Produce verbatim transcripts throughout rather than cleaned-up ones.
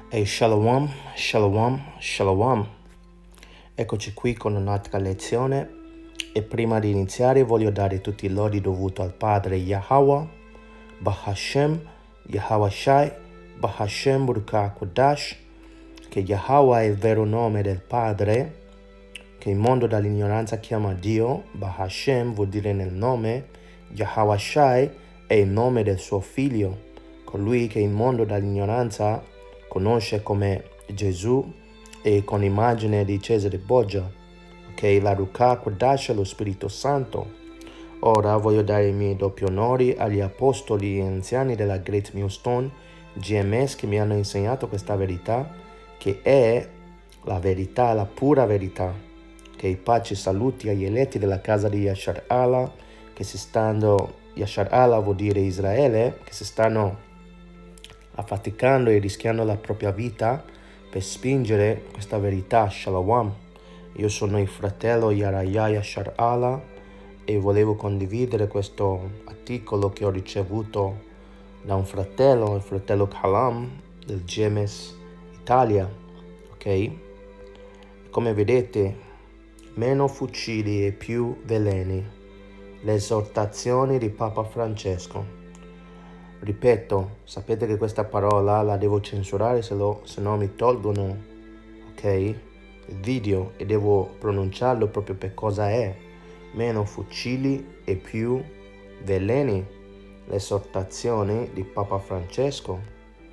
E shalom, shalom, shalom. Eccoci qui con un'altra lezione e prima di iniziare voglio dare tutti i lodi dovuti al Padre Yahweh, Bahashem, Yahweh Shai, Bahashem Burka Kodash, che Yahweh è il vero nome del Padre, che il mondo dall'ignoranza chiama Dio. Bahashem vuol dire nel nome, Yahweh Shai è il nome del suo figlio, colui che il mondo dall'ignoranza conosce come Gesù e con immagine di Cesare Borgia, ok? La Ruka Kodash è lo Spirito Santo. Ora voglio dare i miei doppi onori agli apostoli e anziani della Great Millstone G M S che mi hanno insegnato questa verità, che è la verità, la pura verità. Ok, pace e saluti agli eletti della casa di Yashar Allah, che si stanno, Yashar Allah vuol dire Israele, che si stanno affaticando e rischiando la propria vita per spingere questa verità. Shalom. Io sono il fratello Yaraya Yashar Allah e volevo condividere questo articolo che ho ricevuto da un fratello, il fratello Kalam del G M S Italia. Ok? Come vedete, meno fucili e più veleni. Le esortazioni di Papa Francesco. Ripeto, sapete che questa parola la devo censurare, se, lo, se no mi tolgono, ok, il video, e devo pronunciarlo proprio per cosa è. Meno fucili e più veleni. Le esortazioni di Papa Francesco.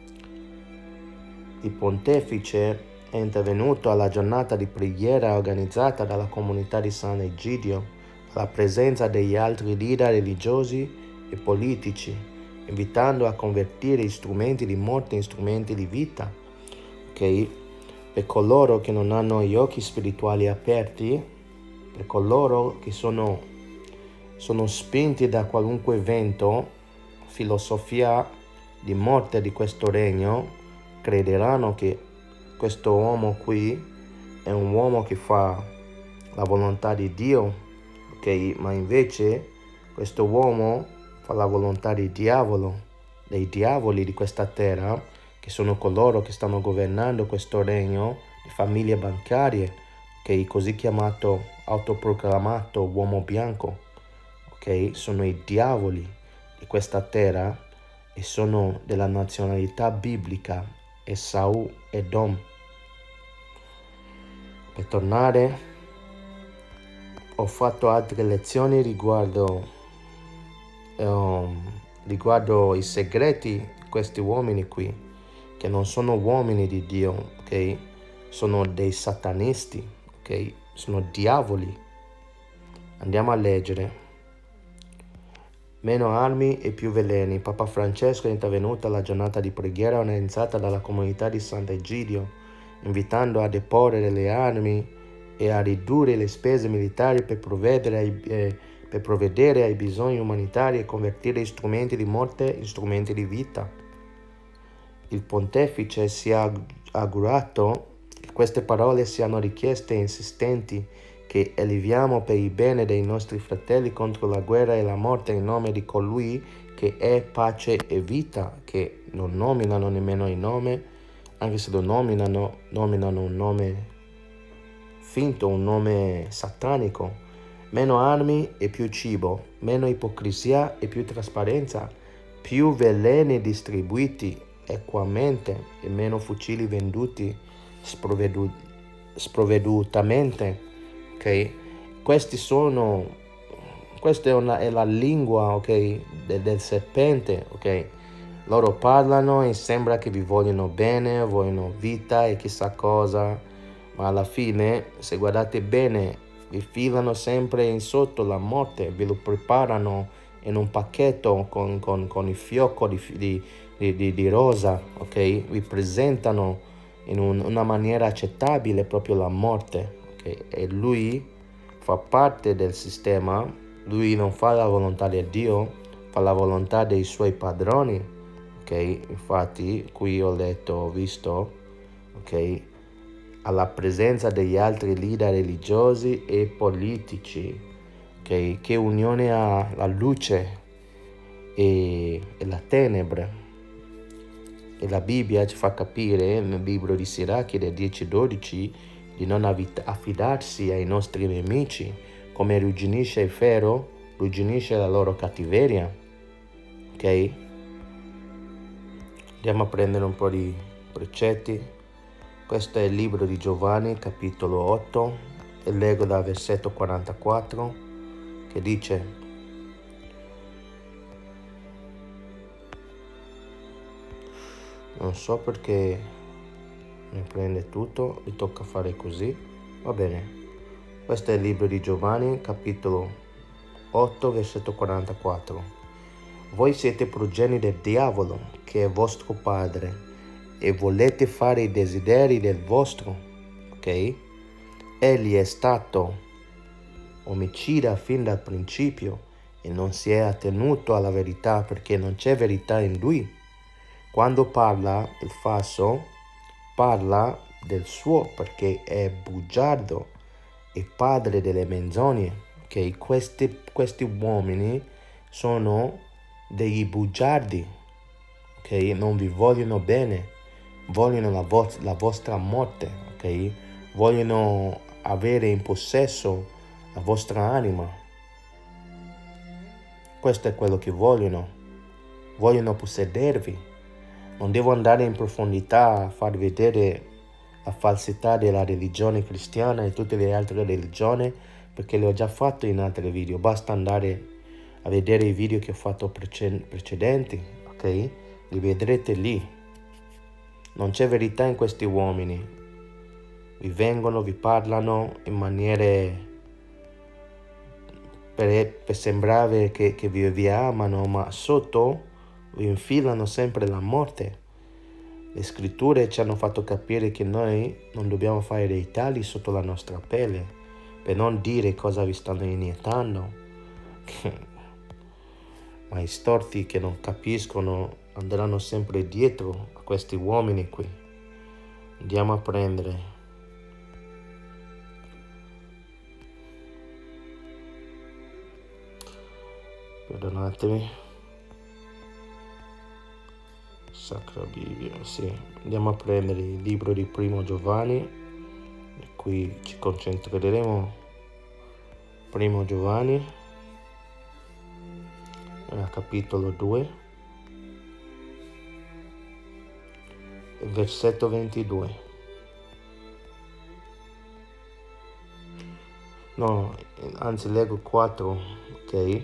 Il pontefice è intervenuto alla giornata di preghiera organizzata dalla comunità di Sant'Egidio, alla presenza degli altri leader religiosi e politici, invitando a convertire gli strumenti di morte in strumenti di vita. Ok? Per coloro che non hanno gli occhi spirituali aperti, per coloro che sono, sono spinti da qualunque vento, filosofia di morte di questo regno, crederanno che questo uomo qui è un uomo che fa la volontà di Dio, ok? Ma invece questo uomo fa la volontà del diavolo, dei diavoli di questa terra, che sono coloro che stanno governando questo regno di famiglie bancarie, ok? Così chiamato, autoproclamato uomo bianco, ok? Sono i diavoli di questa terra e sono della nazionalità biblica, Esau e Edom. Per tornare, ho fatto altre lezioni riguardo Um, riguardo i segreti di questi uomini qui, che non sono uomini di Dio, ok? Sono dei satanisti, ok? Sono diavoli. Andiamo a leggere. Meno armi e più veleni. Papa Francesco è intervenuto alla giornata di preghiera organizzata dalla comunità di Sant'Egidio, invitando a deporre le armi e a ridurre le spese militari per provvedere ai eh, per provvedere ai bisogni umanitari e convertire gli strumenti di morte in strumenti di vita. Il pontefice si è augurato che queste parole siano richieste e insistenti, che eleviamo per il bene dei nostri fratelli contro la guerra e la morte in nome di colui che è pace e vita, che non nominano nemmeno il nome, anche se lo nominano, nominano un nome finto, un nome satanico. Meno armi e più cibo, meno ipocrisia e più trasparenza, più veleni distribuiti equamente e meno fucili venduti sprovvedu sprovvedutamente. Ok? Questi sono, questa è, una, è la lingua, ok, del, del serpente, ok? Loro parlano e sembra che vi vogliono bene, vogliono vita e chissà cosa, ma alla fine, se guardate bene, vi filano sempre in sotto la morte, ve lo preparano in un pacchetto con, con, con il fiocco di, di, di, di rosa, ok? Vi presentano in un, una maniera accettabile proprio la morte, ok? E lui fa parte del sistema, lui non fa la volontà di Dio, fa la volontà dei suoi padroni, ok? Infatti qui ho letto, ho visto, ok? Alla presenza degli altri leader religiosi e politici, okay? Che unione ha la luce e, e la tenebre. E la Bibbia ci fa capire nel libro di Sirachide dieci dodici di non affidarsi ai nostri nemici, come rugginisce il ferro, rugginisce la loro cattiveria. Ok? Andiamo a prendere un po' di precetti. Questo è il libro di Giovanni, capitolo otto, e leggo dal versetto quarantaquattro, che dice: non so perché mi prende tutto, mi tocca fare così, va bene. Questo è il libro di Giovanni, capitolo otto, versetto quarantaquattro. Voi siete progenie del diavolo, che è vostro padre, e volete fare i desideri del vostro, ok? Egli è stato omicida fin dal principio e non si è attenuto alla verità perché non c'è verità in lui. Quando parla il falso, parla del suo perché è bugiardo e padre delle menzogne. Ok? Questi, questi uomini sono degli bugiardi, ok? Non vi vogliono bene, vogliono la, vo la vostra morte, ok? Vogliono avere in possesso la vostra anima. Questo è quello che vogliono. Vogliono possedervi. Non devo andare in profondità a far vedere la falsità della religione cristiana e tutte le altre religioni, perché le ho già fatto in altri video. Basta andare a vedere i video che ho fatto precedenti, ok? Li vedrete lì. Non c'è verità in questi uomini. Vi vengono, vi parlano in maniere per, per sembrare che, che vi, vi amano, ma sotto vi infilano sempre la morte. Le scritture ci hanno fatto capire che noi non dobbiamo fare dei tagli sotto la nostra pelle, per non dire cosa vi stanno iniettando. Ma i storti che non capiscono andranno sempre dietro a questi uomini qui. Andiamo a prendere. Perdonatemi. Sacra Bibbia, sì. Andiamo a prendere il libro di Primo Giovanni, e qui ci concentreremo. Primo Giovanni, capitolo due, versetto ventidue. No, anzi leggo quattro, ok?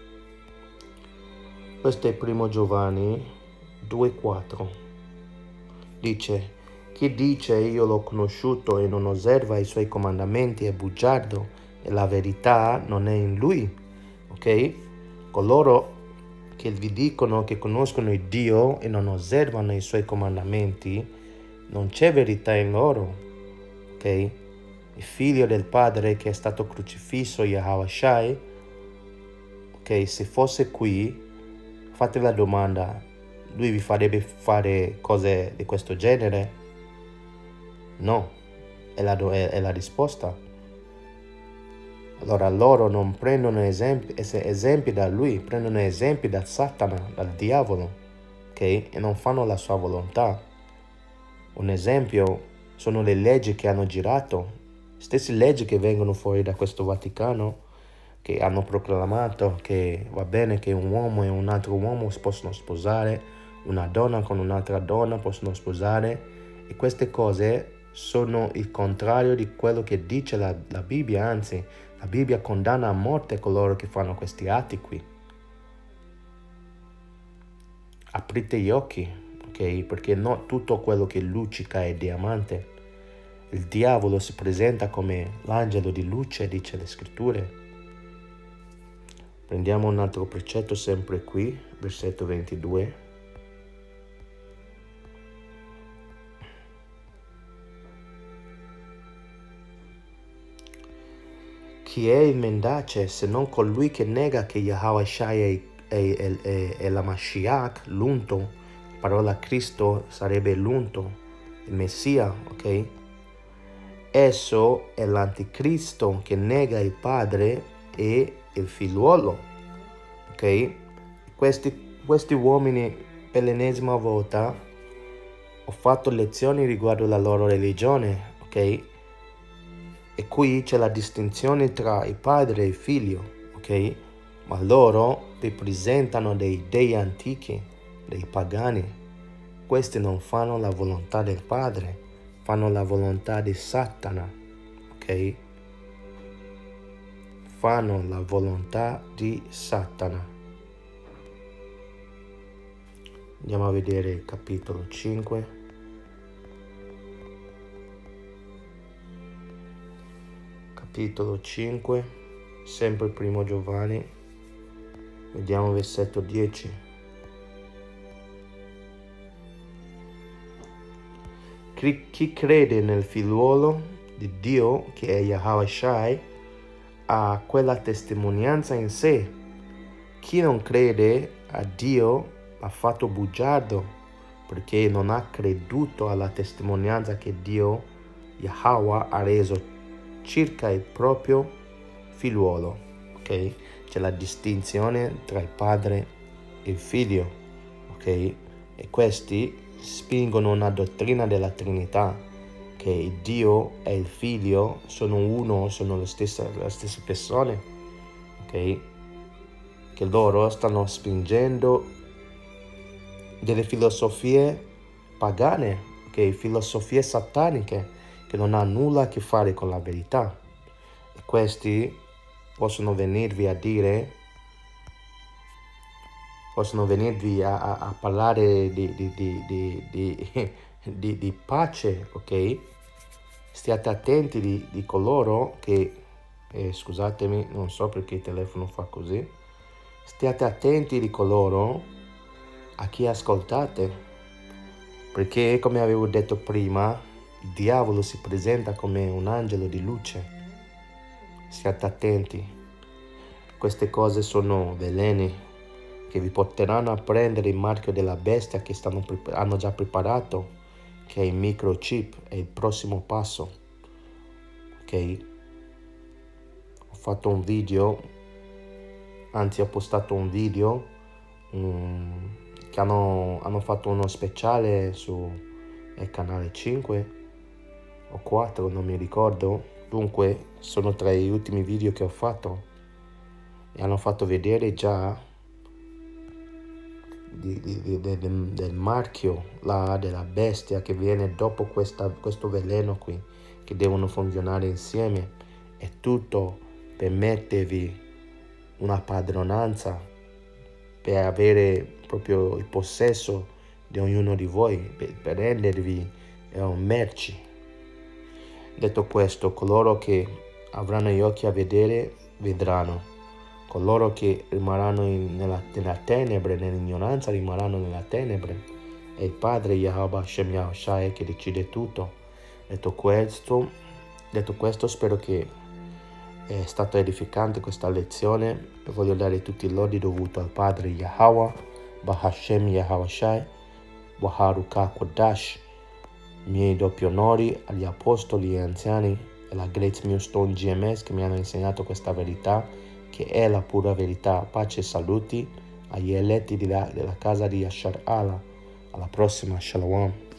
Questo è Primo Giovanni due quattro. Dice: chi dice io l'ho conosciuto e non osserva i suoi comandamenti è bugiardo e la verità non è in lui. Ok? Coloro che vi dicono che conoscono il Dio e non osservano i suoi comandamenti, non c'è verità in loro. Ok? Il figlio del padre che è stato crocifisso, Yahweh Shai, ok, se fosse qui, fate la domanda: lui vi farebbe fare cose di questo genere? No, è la, è, è la risposta. Allora loro non prendono esempi, esempi da lui, prendono esempi da Satana, dal diavolo, ok? E non fanno la sua volontà. Un esempio sono le leggi che hanno girato, stesse leggi che vengono fuori da questo Vaticano, che hanno proclamato che va bene che un uomo e un altro uomo possono sposare, una donna con un'altra donna possono sposare, e queste cose sono il contrario di quello che dice la, la Bibbia. Anzi, la Bibbia condanna a morte coloro che fanno questi atti qui. Aprite gli occhi, ok? Perché non tutto quello che luccica è diamante. Il diavolo si presenta come l'angelo di luce, dice le scritture. Prendiamo un altro precetto sempre qui, versetto ventidue. Chi è il mendace se non colui che nega che Yahweh Shai è, è, è, è, è la Mashiach, l'unto? La parola Cristo sarebbe l'unto, il Messia, ok? Esso è l'anticristo che nega il padre e il figliuolo, ok? Questi, questi uomini per l'ennesima volta Ho fatto lezioni riguardo la loro religione, ok? E qui c'è la distinzione tra il padre e il figlio, ok? Ma loro rappresentano dei dei antichi, dei pagani. Questi non fanno la volontà del padre, fanno la volontà di Satana, ok? Fanno la volontà di Satana. Andiamo a vedere il capitolo cinque. Capitolo cinque, sempre primo Giovanni. Vediamo versetto dieci. Chi crede nel figliuolo di Dio, che è Yahweh Shai, ha quella testimonianza in sé. Chi non crede a Dio ha fatto bugiardo, perché non ha creduto alla testimonianza che Dio, Yahweh, ha reso circa il proprio figliuolo. Ok? C'è la distinzione tra il padre e il figlio. Ok? E questi spingono una dottrina della Trinità, che Dio e il Figlio sono uno, sono le stesse, le stesse persone, ok? Che loro stanno spingendo delle filosofie pagane, ok? Filosofie sataniche, che non hanno nulla a che fare con la verità. E questi possono venirvi a dire possono venirvi a, a, a parlare di, di, di, di, di, di, di pace, ok? Stiate attenti di, di coloro che, eh, scusatemi, non so perché il telefono fa così, stiate attenti di coloro a chi ascoltate, perché come avevo detto prima, il diavolo si presenta come un angelo di luce. Stiate attenti, queste cose sono veleni che vi porteranno a prendere il marchio della bestia che stanno, hanno già preparato, che è il microchip, è il prossimo passo. Ok? Ho fatto un video, anzi ho postato un video um, che hanno, hanno fatto uno speciale su il canale cinque o quattro, non mi ricordo. Dunque sono tra gli ultimi video che ho fatto e hanno fatto vedere già Di, di, di, de, de, del marchio là, della bestia che viene dopo questa, questo veleno qui, che devono funzionare insieme. È tutto per mettervi una padronanza, per avere proprio il possesso di ognuno di voi, per, per rendervi eh, merci. Detto questo, coloro che avranno gli occhi a vedere vedranno. Coloro che rimarranno in, nella, nella tenebre, nell'ignoranza, rimarranno nella tenebre. È il Padre Yahweh Hashem Yahushai che decide tutto. Detto questo, detto questo, spero che è stata edificante questa lezione. E voglio dare tutti i lodi dovuti al Padre Yahweh, Bahashem Yahushai, Waharuka Kodash, miei doppi onori agli apostoli e anziani e la Great Millstone G M S che mi hanno insegnato questa verità, che è la pura verità. Pace e saluti agli eletti della, della casa di Yashar Allah. Alla prossima, Shalom.